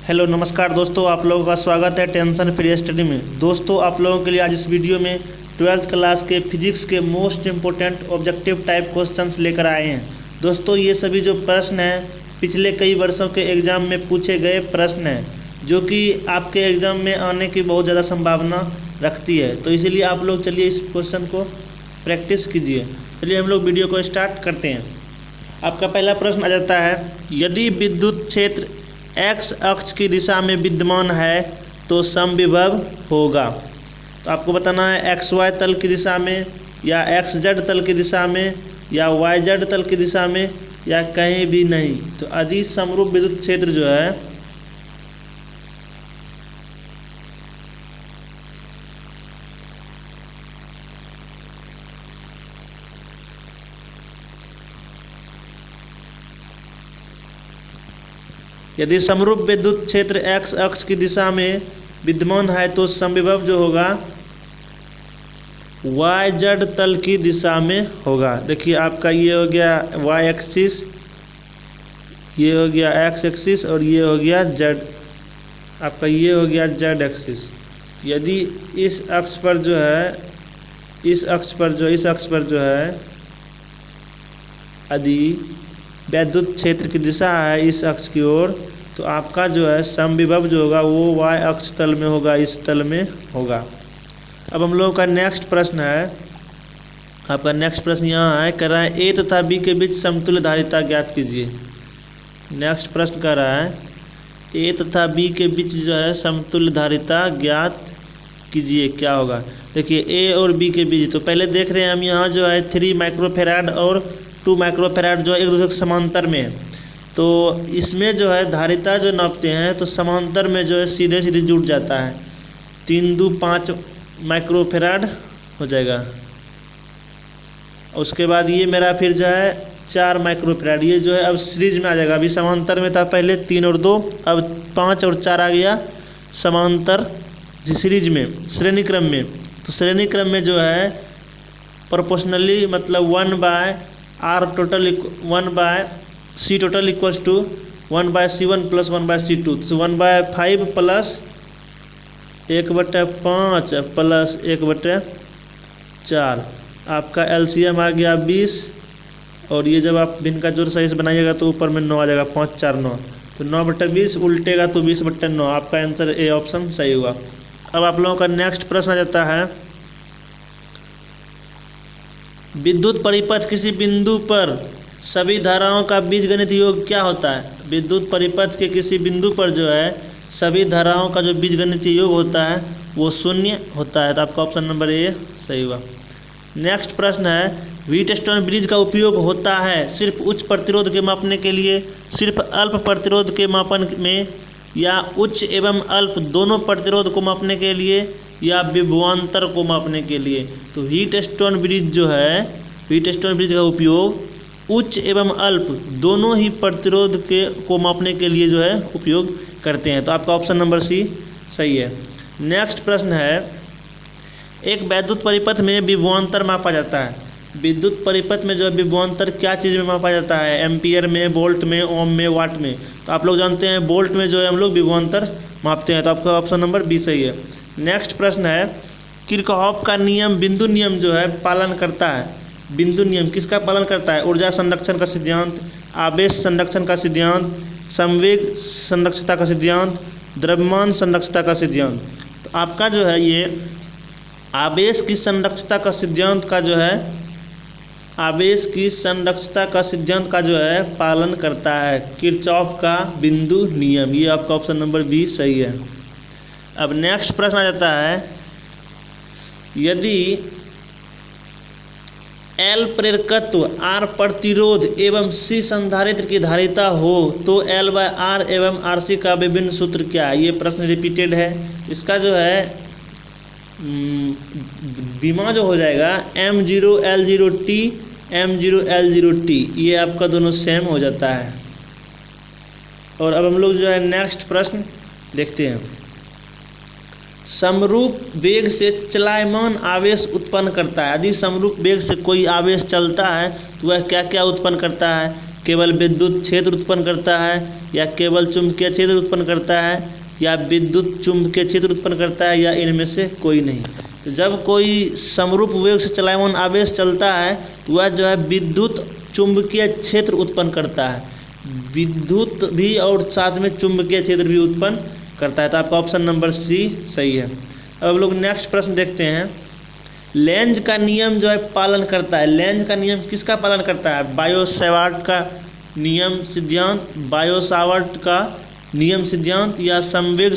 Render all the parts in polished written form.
Hello नमस्कार दोस्तों, आप लोगों का स्वागत है टेंशन फ्री स्टडी में। दोस्तों आप लोगों के लिए आज इस वीडियो में 12th क्लास के फिजिक्स के most important objective type questions लेकर आए हैं। दोस्तों ये सभी जो प्रश्न हैं पिछले कई वर्षों के एग्ज़ाम में पूछे गए प्रश्न हैं, जो कि आपके एग्ज़ाम में आने की बहुत ज़्यादा संभावना रखती है। तो इसीलिए आप लोग चलिए इस क्वेश्चन को प्रैक्टिस कीजिए। चलिए हम लोग वीडियो को स्टार्ट करते हैं। आपका पहला प्रश्न आ जाता है, यदि विद्युत क्षेत्र एक्स अक्ष की दिशा में विद्यमान है तो समविभव होगा। तो आपको बताना है एक्स वाई तल की दिशा में, या एक्स जेड तल की दिशा में, या वाई जेड तल की दिशा में, या कहीं भी नहीं। तो यदि समरूप विद्युत क्षेत्र जो है यदि समरूप विद्युत क्षेत्र एक्स अक्ष की दिशा में विद्यमान है तो समविभव जो होगा वाई जेड तल की दिशा में होगा। देखिए आपका ये हो गया वाई एक्सिस, ये हो गया एक्स एक्सिस, और ये हो गया जेड, आपका ये हो गया जेड एक्सिस। यदि इस अक्ष पर जो है इस अक्ष पर जो है यदि विद्युत क्षेत्र की दिशा है इस अक्ष की ओर, तो आपका जो है समविभव जो होगा वो वाई अक्ष तल में होगा, इस तल में होगा। अब हम लोगों का नेक्स्ट प्रश्न है, आपका नेक्स्ट प्रश्न यहाँ है, कह रहा है ए तथा बी के बीच समतुल्य धारिता ज्ञात कीजिए। नेक्स्ट प्रश्न कह रहा है ए तथा बी के बीच जो है समतुल्य धारिता ज्ञात कीजिए, क्या होगा। देखिए ए और बी के बीच, तो पहले देख रहे हैं हम यहाँ जो है 3 माइक्रोफेराड और 2 माइक्रोफेराड जो है एक दूसरे के समांतर में है। तो इसमें जो है धारिता जो नापते हैं तो समांतर में जो है सीधे सीधे जुड़ जाता है, 3 2 5 माइक्रोफेराड हो जाएगा। उसके बाद ये मेरा फिर जो है 4 माइक्रोफेराड, ये जो है अब सीरीज में आ जाएगा। अभी समांतर में था पहले 3 और 2, अब 5 और 4 आ गया समांतर सीरीज में, श्रेणी क्रम में। तो श्रेणी क्रम में जो है प्रोपोर्शनली, मतलब 1/r total 1/c total equals to 1/c1 plus 1/c2। तो 1/5 प्लस 1/5 प्लस 1/4, आपका एलसीएम आ गया 20। और ये जब आप भिन्न जोड़ सही से बनाइएगा तो ऊपर में 9 आ जाएगा, 5 4 9, तो 9/20 उल्टेगा तो 20/9। आपका आंसर ए ऑप्शन सही हुआ। अब आप लोगों का नेक्स्ट प्रश्न आ जाता है, विद्युत परिपथ किसी बिंदु पर सभी धाराओं का बीजगणित योग क्या होता है। विद्युत परिपथ के किसी बिंदु पर जो है सभी धाराओं का जो बीजगणित योग होता है वो 0 होता है। तो आपका ऑप्शन नंबर ए सही हुआ। नेक्स्ट प्रश्न है, व्हीटस्टोन ब्रिज का उपयोग होता है सिर्फ उच्च प्रतिरोध के मापने के लिए, सिर्फ अल्प प्रतिरोध के मापन में, या उच्च एवं अल्प दोनों प्रतिरोध को मापने के लिए, या विभवांतर को मापने के लिए। तो व्हीटस्टोन ब्रिज जो है, व्हीटस्टोन ब्रिज का उपयोग उच्च एवं अल्प दोनों ही प्रतिरोध को मापने के लिए जो है उपयोग करते हैं। तो आपका ऑप्शन नंबर सी सही है। नेक्स्ट प्रश्न है, एक विद्युत परिपथ में विभवांतर मापा जाता है। विद्युत परिपथ में जो है विभवांतर क्या चीज़ में मापा जाता है, एम्पियर में, वोल्ट में, ओम में, वाट में। तो आप लोग जानते हैं वोल्ट में जो है हम लोग विभवांतर मापते हैं। तो आपका ऑप्शन नंबर बी सही है। नेक्स्ट प्रश्न है, किरचॉफ का नियम बिंदु नियम जो है पालन करता है। बिंदु नियम किसका पालन करता है, ऊर्जा संरक्षण का सिद्धांत, आवेश संरक्षण का सिद्धांत, संवेग संरक्षता का सिद्धांत, द्रव्यमान संरक्षता का सिद्धांत। तो आपका जो है ये आवेश की संरक्षता का सिद्धांत का जो है, आवेश की संरक्षता का सिद्धांत का जो है पालन करता है किरचॉफ का बिंदु नियम। ये आपका ऑप्शन नंबर बी सही है। अब नेक्स्ट प्रश्न आ जाता है, यदि L प्रेरकत्व, R प्रतिरोध एवं C संधारित्र की धारिता हो तो L/R एवं RC का विभिन्न सूत्र क्या है। ये प्रश्न रिपीटेड है। इसका जो है बीमा जो हो जाएगा M0L0T, M0L0T, ये आपका दोनों सेम हो जाता है। और अब हम लोग जो है नेक्स्ट प्रश्न देखते हैं, समरूप वेग से चलायमान आवेश उत्पन्न करता है। यदि समरूप वेग से कोई आवेश चलता है तो वह क्या क्या उत्पन्न करता है, केवल विद्युत क्षेत्र उत्पन्न करता है, या केवल चुंबकीय क्षेत्र उत्पन्न करता है, या विद्युत चुंबकीय क्षेत्र उत्पन्न करता है, या इनमें से कोई नहीं। तो जब कोई समरूप वेग से चलायमान आवेश चलता है तो वह जो है विद्युत चुंबकीय क्षेत्र उत्पन्न करता है, विद्युत भी और साथ में चुंबकीय क्षेत्र भी उत्पन्न करता है। तो आपका ऑप्शन नंबर सी सही है। अब हम लोग नेक्स्ट प्रश्न देखते हैं। लेंज का नियम जो है पालन करता है, लेंज का नियम किसका पालन करता है? बायो-सावर्ट का नियम सिद्धांत, बायो-सावर्ट का नियम सिद्धांत, या संवेग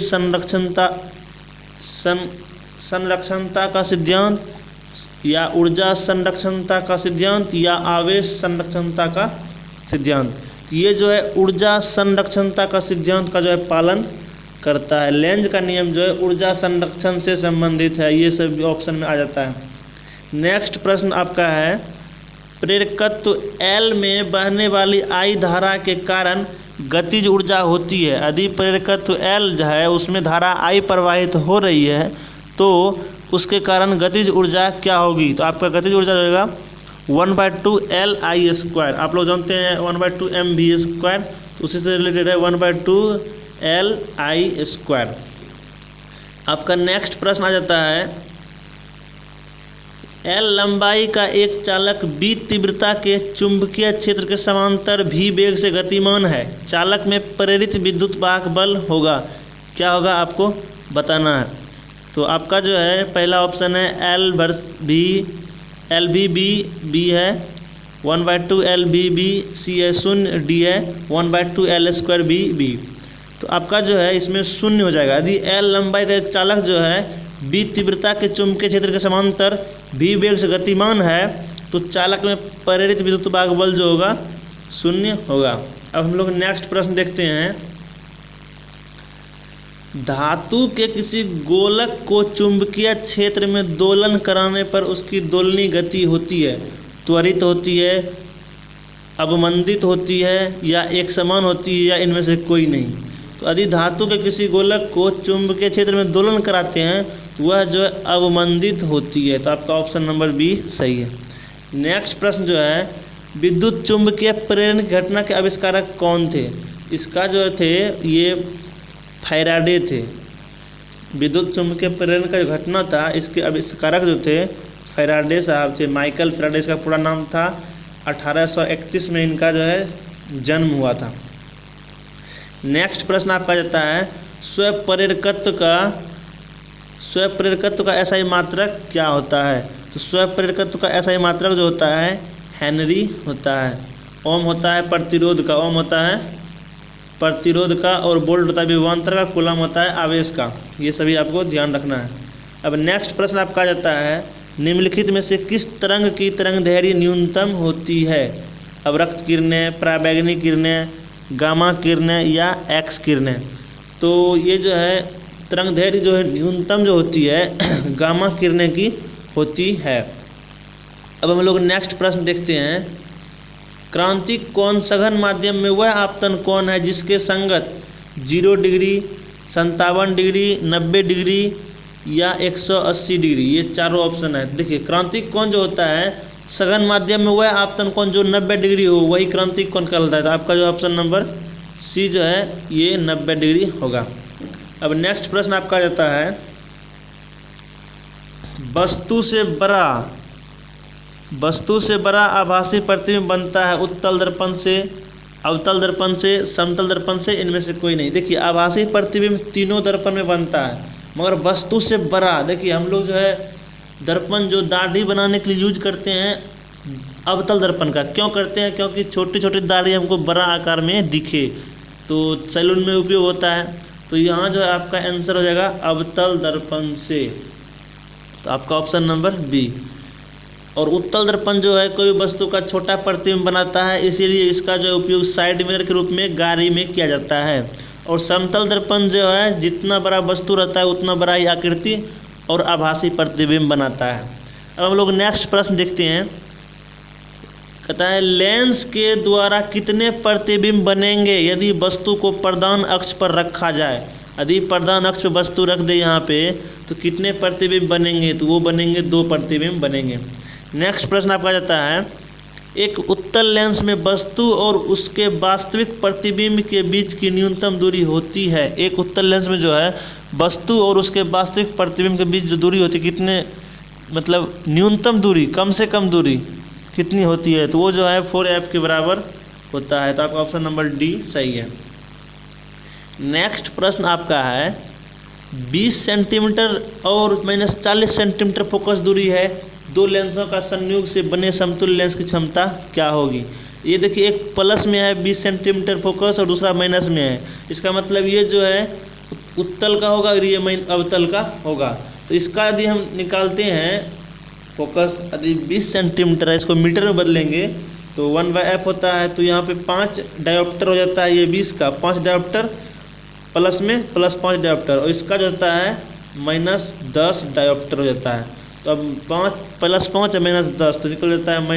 संरक्षणता का सिद्धांत, या ऊर्जा संरक्षणता का सिद्धांत, या आवेश संरक्षणता का सिद्धांत। ये जो है ऊर्जा संरक्षणता का सिद्धांत का जो है पालन करता है। लेंज का नियम जो है ऊर्जा संरक्षण से संबंधित है, ये सब ऑप्शन में आ जाता है। नेक्स्ट प्रश्न आपका है, प्रेरकत्व L में बहने वाली I धारा के कारण गतिज ऊर्जा होती है। यदि प्रेरकत्व L जो है उसमें धारा I प्रवाहित हो रही है तो उसके कारण गतिज ऊर्जा क्या होगी? तो आपका गतिज ऊर्जा जो होगा 1/2 LI²। आप लोग जानते हैं 1/2 mv², तो उसी से रिलेटेड है 1/2 LI²। आपका नेक्स्ट प्रश्न आ जाता है, L लंबाई का एक चालक B तीव्रता के चुंबकीय क्षेत्र के समांतर V वेग से गतिमान है। चालक में प्रेरित विद्युत वाहक बल होगा, क्या होगा आपको बताना है। तो आपका जो है पहला ऑप्शन है LVB है 1/2 LVB, C है 0, D है 1/2 L²BB। तो आपका जो है इसमें 0 हो जाएगा। यदि L लंबाई का एक चालक जो है B तीव्रता के चुंबकीय क्षेत्र के समांतर V वेग से गतिमान है तो चालक में प्रेरित विद्युत वाहक बल जो होगा 0 होगा। अब हम लोग नेक्स्ट प्रश्न देखते हैं। धातु के किसी गोलक को चुंबकीय क्षेत्र में दोलन कराने पर उसकी दोलनी गति होती है, त्वरित होती है, अवमंदित होती है, या एक समान होती है, या इनमें से कोई नहीं। तो यदि धातु के किसी गोलक को चुंबकीय क्षेत्र में दोलन कराते हैं तो वह जो है अवमंदित होती है। तो आपका ऑप्शन नंबर बी सही है। नेक्स्ट प्रश्न जो है, विद्युत चुंबकीय प्रेरण की घटना के आविष्कारक कौन थे? इसका जो थे ये फैराडे थे। विद्युत चुंबकीय प्रेरण का जो घटना था इसके आविष्कारक जो थे फैराडे साहब थे, माइकल फैराडे इसका पूरा नाम था। 1831 में इनका जो है जन्म हुआ था। नेक्स्ट प्रश्न आपका जाता है, स्वप्रेरकत्व का एसआई मात्रक क्या होता है? तो स्वप्रेरकत्व का एसआई मात्रक जो होता है हेनरी होता है। ओम होता है प्रतिरोध का, ओम होता है प्रतिरोध का, और वोल्ट होता है विभवांतर का, कूलम होता है आवेश का। ये सभी आपको ध्यान रखना है। अब नेक्स्ट प्रश्न आपका जाता है, निम्नलिखित में से किस तरंग की तरंग दैर्घ्य न्यूनतम होती है? अब रक्त किरणें, पराबैंगनी किरणें, गामा किरणें, या एक्स किरणें। तो ये जो है तरंग दैर्घ्य जो है न्यूनतम जो होती है गामा किरणें की होती है। अब हम लोग नेक्स्ट प्रश्न देखते हैं, क्रांतिक कोण सघन माध्यम में वह आपतन कोण है जिसके संगत 0 डिग्री, 57 डिग्री, 90 डिग्री या 180 डिग्री, ये चारों ऑप्शन है। देखिए क्रांतिक कोण जो होता है सघन माध्यम में वह आपतन कोण जो 90 डिग्री हो वही क्रांतिक कोण कहलाता है। तो आपका जो ऑप्शन नंबर सी जो है ये 90 डिग्री होगा। अब नेक्स्ट प्रश्न आपका जाता है, वस्तु से बड़ा आभासी प्रतिबिंब बनता है उत्तल दर्पण से, अवतल दर्पण से, समतल दर्पण से, इनमें से कोई नहीं। देखिए आभासी प्रतिबिंब तीनों दर्पण में बनता है, मगर वस्तु से बड़ा, देखिए हम लोग जो है दर्पण जो दाढ़ी बनाने के लिए यूज करते हैं अवतल दर्पण का, क्यों करते हैं? क्योंकि छोटी छोटी दाढ़ी हमको बड़ा आकार में दिखे, तो सैलून में उपयोग होता है। तो यहाँ जो है आपका आंसर हो जाएगा अवतल दर्पण से। तो आपका ऑप्शन नंबर बी। और उत्तल दर्पण जो है कोई वस्तु का छोटा प्रतिबिंब बनाता है, इसीलिए इसका जो उपयोग साइड मिरर के रूप में गाड़ी में किया जाता है। और समतल दर्पण जो है जितना बड़ा वस्तु रहता है उतना बड़ा ही आकृति और आभासी प्रतिबिंब बनाता है। अब हम लोग नेक्स्ट प्रश्न देखते हैं, कहता है लेंस के द्वारा कितने प्रतिबिंब बनेंगे यदि वस्तु को प्रधान अक्ष पर रखा जाए? यदि प्रधान अक्ष पर वस्तु रख दे यहाँ पे तो कितने प्रतिबिंब बनेंगे? तो वो बनेंगे 2 प्रतिबिंब बनेंगे। नेक्स्ट प्रश्न आपका जाता है, एक उत्तल लेंस में वस्तु और उसके वास्तविक प्रतिबिंब के बीच की न्यूनतम दूरी होती है। एक उत्तल लेंस में जो है वस्तु और उसके वास्तविक प्रतिबिंब के बीच जो दूरी होती है, कितने मतलब न्यूनतम दूरी, कम से कम दूरी कितनी होती है, तो वो जो है 4f के बराबर होता है। तो आपका ऑप्शन नंबर डी सही है। नेक्स्ट प्रश्न आपका है 20 सेंटीमीटर और -40 सेंटीमीटर फोकस दूरी है, दो लेंसों का संयोग से बने समतुल्य लेंस की क्षमता क्या होगी। ये देखिए, एक प्लस में है 20 सेंटीमीटर फोकस और दूसरा माइनस में है। इसका मतलब ये जो है उत्तल का होगा और ये अवतल का होगा। तो इसका यदि हम निकालते हैं फोकस, यदि 20 सेंटीमीटर है, इसको मीटर में बदलेंगे तो 1/f होता है। तो यहाँ पे 5 डायोप्टर हो जाता है, ये 20 का 5 डायोप्टर प्लस में +5 डायोप्टर, और इसका जो होता है -10 डायोप्टर हो जाता है। तो अब 5 + 5 है -10, तो निकल जाता है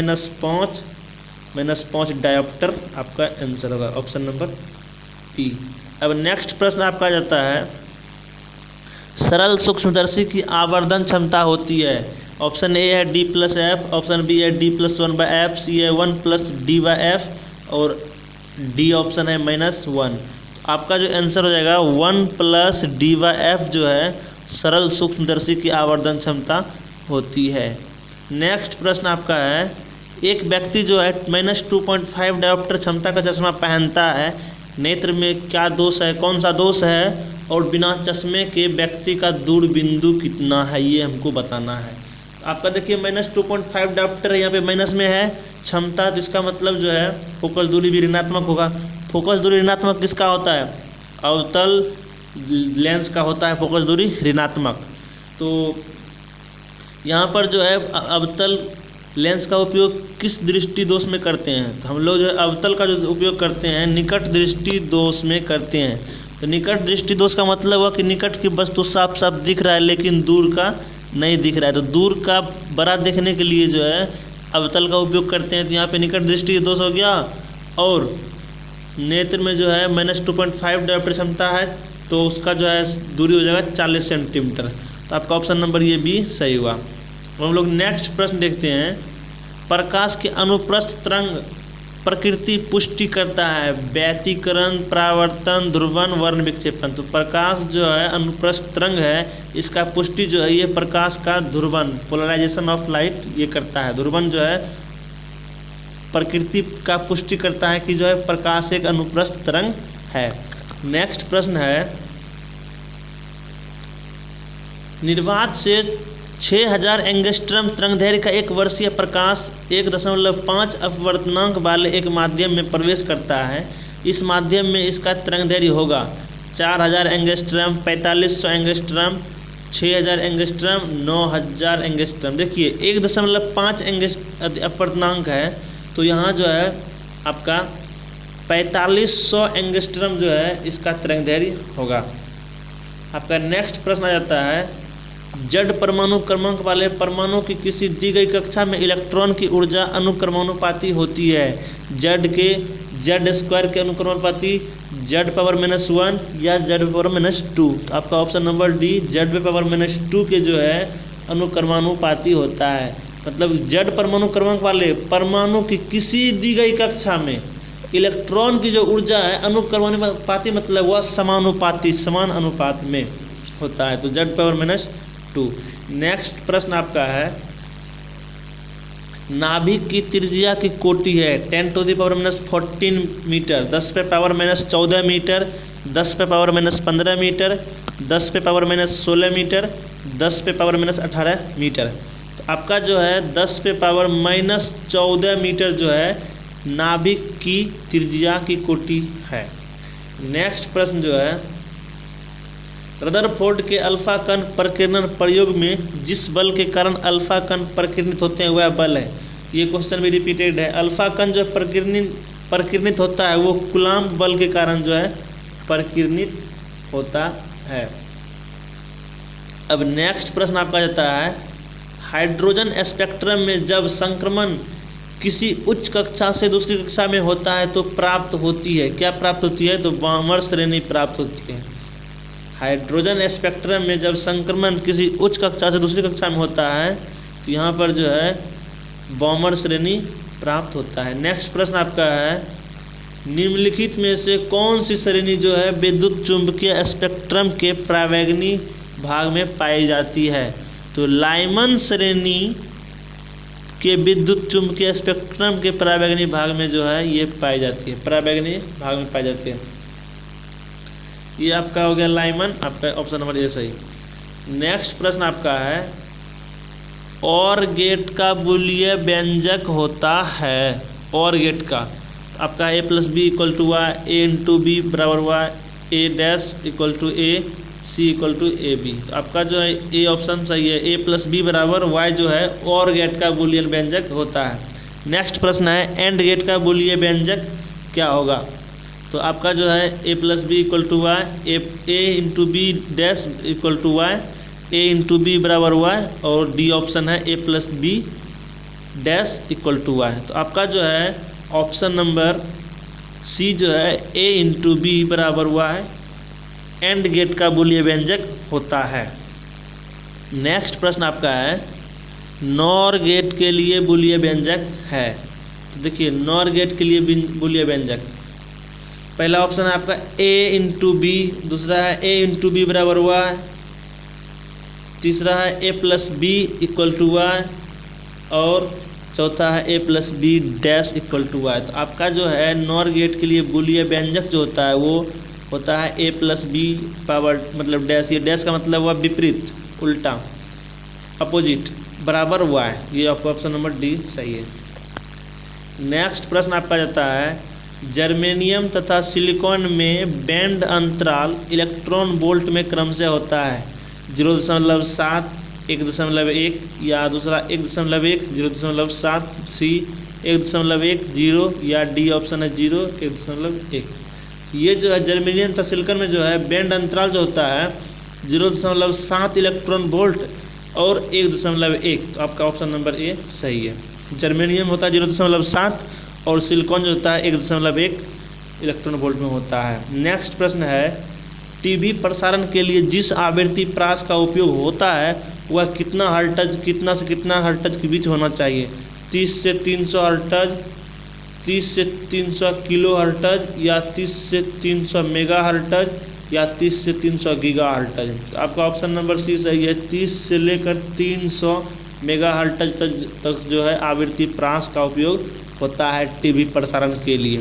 -5 डायोप्टर। आपका आंसर होगा ऑप्शन नंबर पी। अब नेक्स्ट प्रश्न आपका आ जाता है सरल सूक्ष्मदर्शी की आवर्धन क्षमता होती है। ऑप्शन ए है D+f, ऑप्शन बी है D+1/f, सी है 1+D/f और डी ऑप्शन है -1। आपका जो आंसर हो जाएगा 1+D/f जो है सरल सूक्ष्मदर्शी की आवर्धन क्षमता होती है। नेक्स्ट प्रश्न आपका है एक व्यक्ति जो है -2.5 डायोप्टर क्षमता का चश्मा पहनता है, नेत्र में क्या दोष है, कौन सा दोष है, और बिना चश्मे के व्यक्ति का दूर बिंदु कितना है, ये हमको बताना है। आपका देखिए -2.5 डायोप्टर यहाँ पे माइनस में है क्षमता, तो इसका मतलब जो है फोकस दूरी भी ऋणात्मक होगा। फोकस दूरी ऋणात्मक किसका होता है, अवतल लेंस का होता है फोकस दूरी ऋणात्मक। तो यहाँ पर जो है अवतल लेंस का उपयोग किस दृष्टि दोष में करते हैं, तो हम लोग जो है अवतल का जो उपयोग करते हैं निकट दृष्टि दोष में करते हैं। तो निकट दृष्टि दोष का मतलब हुआ कि निकट की वस्तु साफ साफ दिख रहा है लेकिन दूर का नहीं दिख रहा है, तो दूर का बड़ा देखने के लिए जो है अवतल का उपयोग करते हैं। तो यहाँ पे निकट दृष्टि दोष हो गया, और नेत्र में जो है -2.5 डायोप्टर क्षमता है, तो उसका जो है दूरी हो जाएगा 40 सेंटीमीटर। तो आपका ऑप्शन नंबर ये भी सही हुआ। हम लोग नेक्स्ट प्रश्न देखते हैं प्रकाश के अनुप्रस्थ तरंग प्रकृति पुष्टि करता है, व्यतिकरण, परावर्तन, ध्रुवन, वर्ण विक्षेपण। तो प्रकाश जो है अनुप्रस्थ तरंग है, इसका पुष्टि जो है ये प्रकाश का ध्रुवन, पोलराइजेशन ऑफ लाइट ये करता है। ध्रुवन जो है प्रकृति का पुष्टि करता है कि जो है प्रकाश एक अनुप्रस्थ तरंग है। नेक्स्ट प्रश्न है निर्वात से 6000 एंगस्ट्रम तरंगदैर्घ्य का एक वर्षीय प्रकाश 1.5 अपवर्तनांक वाले एक माध्यम में प्रवेश करता है। इस माध्यम में इसका तरंगदैर्घ्य होगा 4000 एंगस्ट्रम, 4500 एंगस्ट्रम, 6000 एंगस्ट्रम, 9000 एंगस्ट्रम। देखिए 1.5 अपवर्तनांक है, तो यहाँ जो है आपका 4500 एंगस्ट्रम जो है इसका तरंगदैर्घ्य होगा। आपका नेक्स्ट प्रश्न आ जाता है जड़ परमाणु क्रमांक वाले परमाणु की किसी दी गई कक्षा में इलेक्ट्रॉन की ऊर्जा अनुक्रमानुपाती होती है। जड़ के Z² के अनुक्रमानुपाती Z⁻⁻1 या Z⁻⁻2। तो आपका ऑप्शन नंबर डी Z⁻⁻2 के जो है अनुक्रमानुपाती होता है। मतलब जड़ परमाणु क्रमांक वाले परमाणु की किसी दी गई कक्षा में इलेक्ट्रॉन की जो ऊर्जा है अनुक्रमानुपाती, मतलब वह समानुपाती, समान अनुपात में होता है। तो Z⁻⁻2। नेक्स्ट प्रश्न आपका है नाभिक की त्रिज्या की कोटि है 10⁻⁻14 metre, 10⁻⁻14 metre, 10⁻⁻15 metre, 10⁻⁻16 metre, 10⁻⁻18 metre. तो आपका जो है 10⁻⁻14 मीटर जो है नाभिक की त्रिज्या की कोटि है। नेक्स्ट प्रश्न जो है रदरफोर्ड के अल्फा कण प्रकीर्णन प्रयोग में जिस बल के कारण अल्फा कण प्रकीर्णित होते हैं वह बल है। ये क्वेश्चन भी रिपीटेड है। अल्फा कण जो प्रकीर्णित होता है वो कूलॉम्ब बल के कारण जो है प्रकीर्णित होता है। अब नेक्स्ट प्रश्न आपका जाता है हाइड्रोजन स्पेक्ट्रम में जब संक्रमण किसी उच्च कक्षा से दूसरी कक्षा में होता है तो प्राप्त होती है, क्या प्राप्त होती है, तो बामर श्रेणी प्राप्त होती है। हाइड्रोजन स्पेक्ट्रम में जब संक्रमण किसी उच्च कक्षा से दूसरी कक्षा में होता है तो यहाँ पर जो है बामर श्रेणी प्राप्त होता है। नेक्स्ट प्रश्न आपका है, निम्नलिखित में से कौन सी श्रेणी जो है विद्युत चुंबकीय स्पेक्ट्रम के परावैंगनी भाग में पाई जाती है? तो लाइमन श्रेणी के विद्युत चुंबकीय स्पेक्ट्रम के परावैंगनी भाग में जो है ये पाई जाती है, परावैंगनी भाग में पाई जाती है। ये आपका हो गया लाइमन, आपका ऑप्शन नंबर ए सही। नेक्स्ट प्रश्न आपका है, और गेट का बुलिय व्यंजक होता है, और गेट का आपका A plus B equal to Y, A into B बराबर वाई, A dash equal to A, C equal to A B. तो आपका जो है ए ऑप्शन सही है, ए प्लस बी बराबर वाई जो है और गेट का बुलियन व्यंजक होता है। नेक्स्ट प्रश्न है, एंड गेट का बुलियन व्यंजक क्या होगा? तो आपका जो है A plus B equal to Y, A into B dash equal to Y, A into B बराबर वाई, और डी ऑप्शन है A plus B dash equal to Y. तो आपका जो है ऑप्शन नंबर सी जो है ए इंटू बी बराबर वाई एंड गेट का बुलियन व्यंजक होता है। नेक्स्ट प्रश्न आपका है, नॉर गेट के लिए बुलियन व्यंजक है। तो देखिए नॉर गेट के लिए बुलियन व्यंजक, पहला ऑप्शन है आपका ए इंटू बी, दूसरा है ए इंटू बी बराबर वाई, तीसरा है A plus B equal to Y, और चौथा है A plus B dash equal to Y. तो आपका जो है नॉर गेट के लिए बुलियन व्यंजक जो होता है वो होता है ए प्लस बी पावर मतलब डैश, ये डैश का मतलब हुआ विपरीत, उल्टा, अपोजिट, बराबर वाई। ये आपका ऑप्शन नंबर डी सही है। नेक्स्ट प्रश्न आपका जाता है, जर्मेनियम तथा सिलिकॉन में बैंड अंतराल इलेक्ट्रॉन वोल्ट में क्रम से होता है 0.7, 1.1 या दूसरा 1.1, 0.7, सी 1.1, 0 या डी ऑप्शन है 0, 1.1। ये जो है जर्मेनियम तथा सिलिकॉन में जो है बैंड अंतराल जो होता है 0.7 इलेक्ट्रॉन वोल्ट और 1.1। तो आपका ऑप्शन नंबर ए सही है। जर्मेनियम होता है 0.7 और सिलिकॉन जो होता है 1.1 इलेक्ट्रॉन वोल्ट में होता है। नेक्स्ट प्रश्न है, टीवी प्रसारण के लिए जिस आवृत्ति प्रास का उपयोग होता है वह कितना हर्ट्ज, कितना से कितना हर्ट्ज के बीच होना चाहिए? 30 से 300 हर्ट्ज, 30 से 300 किलो हर्ट्ज, या 30 से 300 मेगा हर्ट्ज, या 30 से 300 गीगा हर्ट्ज। तो आपका ऑप्शन नंबर सी सही है, 30 से लेकर 300 मेगा हर्ट्ज तक जो है आवृत्ति प्रास का उपयोग होता है टीवी प्रसारण के लिए।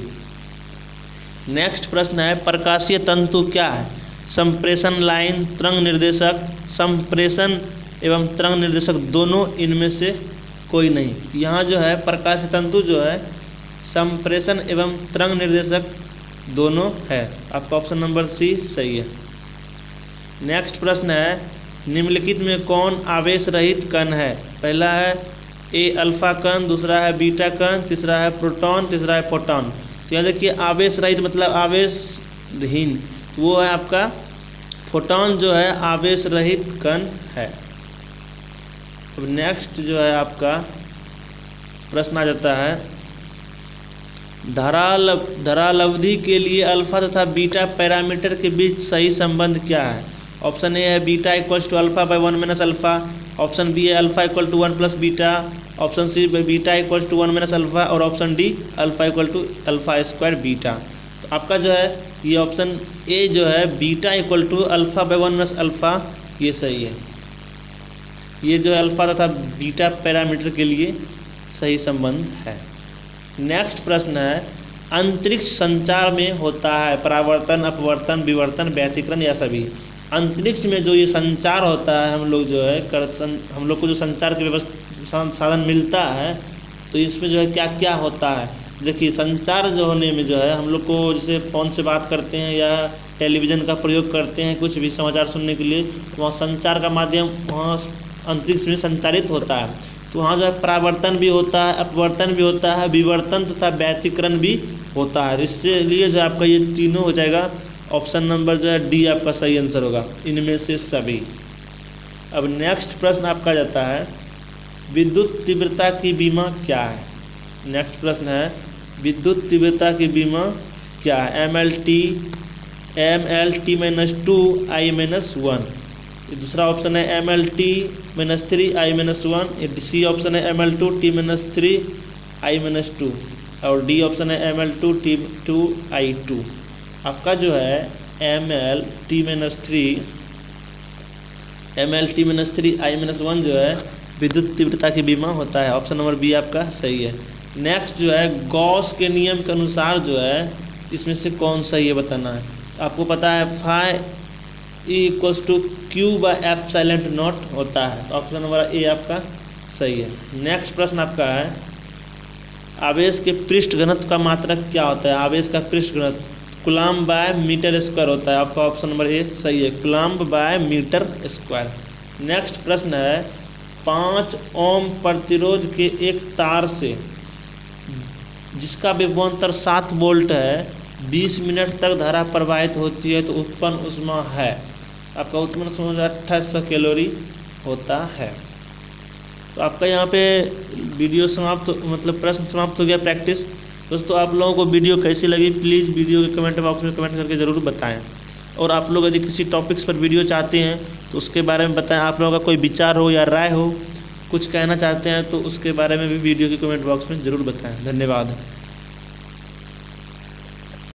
नेक्स्ट प्रश्न है, प्रकाशीय तंतु क्या है? संप्रेषण लाइन, तरंग निर्देशक, संप्रेषण एवं तरंग निर्देशक दोनों, इनमें से कोई नहीं। यहाँ जो है प्रकाशीय तंतु जो है संप्रेषण एवं तरंग निर्देशक दोनों है। आपका ऑप्शन नंबर सी सही है। नेक्स्ट प्रश्न है, निम्नलिखित में कौन आवेश रहित कण है? पहला है ए अल्फा कण, दूसरा है बीटा कण, तीसरा है प्रोटॉन, तीसरा है फोटॉन। तो यहाँ देखिए आवेश रहित मतलब आवेशहीन, तो वो है आपका फोटॉन जो है आवेश रहित कण है। अब नेक्स्ट जो है आपका प्रश्न आ जाता है, धारालब्धि के लिए अल्फा तथा बीटा पैरामीटर के बीच सही संबंध क्या है? ऑप्शन ए है beta equals to alpha by 1 minus alpha, option B है alpha equal to 1 plus beta, option C beta equals to 1 minus alpha, और option D alpha equal to alpha square beta. तो आपका जो है ये option A जो है beta equal to alpha by 1 minus alpha, ये सही है। ये जो है अल्फा तथा बीटा पैरामीटर के लिए सही संबंध है। नेक्स्ट प्रश्न है, अंतरिक्ष संचार में होता है परावर्तन, अपवर्तन, विवर्तन, व्यतिकरण या सभी? अंतरिक्ष में जो ये संचार होता है हम लोग जो है हम लोग को जो संचार की व्यवस्था साधन मिलता है, तो इसमें जो है क्या क्या होता है? देखिए संचार जो होने में जो है हम लोग को जैसे फ़ोन से बात करते हैं या टेलीविज़न का प्रयोग करते हैं कुछ भी समाचार सुनने के लिए, तो वहाँ संचार का माध्यम वहाँ अंतरिक्ष में संचारित होता है। तो वहाँ जो है परावर्तन भी होता है, अपवर्तन भी होता है, विवर्तन तथा व्यतिकरण भी होता है। इससे लिए जो आपका ये तीनों हो जाएगा। ऑप्शन नंबर जो है डी आपका सही आंसर होगा, इनमें से सभी। अब नेक्स्ट प्रश्न आपका जाता है, विद्युत तीव्रता की बीमा क्या है? नेक्स्ट प्रश्न है, विद्युत तीव्रता की बीमा क्या है? MLT-2I-1। दूसरा ऑप्शन है MLT-3I-1। सी ऑप्शन है ML2T-3 I-2 और डी ऑप्शन है Ml2T2I2। आपका जो है Ml-3 जो है विद्युत तीव्रता की विमा होता है। ऑप्शन नंबर बी आपका सही है। नेक्स्ट जो है गॉस के नियम के अनुसार जो है इसमें से कौन सही है बताना है। तो आपको पता है फाई E=Q/F होता है। तो ऑप्शन नंबर ए आपका सही है। नेक्स्ट प्रश्न आपका है आवेश के पृष्ठ घनत्व का मात्रक क्या होता है। आवेश का पृष्ठ घनत्व कूलम्ब/मीटर² होता है। आपका ऑप्शन नंबर ए सही है, कूलम्ब/मीटर²। नेक्स्ट प्रश्न है 5 ओम प्रतिरोध के एक तार से जिसका विभवांतर 7 वोल्ट है 20 मिनट तक धारा प्रवाहित होती है तो उत्पन्न ऊष्मा है। आपका उत्पन्न ऊष्मा 2800 कैलोरी होता है। तो आपका यहाँ पे वीडियो समाप्त मतलब प्रश्न समाप्त हो गया प्रैक्टिस। दोस्तों आप लोगों को वीडियो कैसी लगी प्लीज़ वीडियो के कमेंट बॉक्स में कमेंट करके ज़रूर बताएं। और आप लोग यदि किसी टॉपिक्स पर वीडियो चाहते हैं तो उसके बारे में बताएं। आप लोगों का कोई विचार हो या राय हो, कुछ कहना चाहते हैं तो उसके बारे में भी वीडियो के कमेंट बॉक्स में ज़रूर बताएं। धन्यवाद।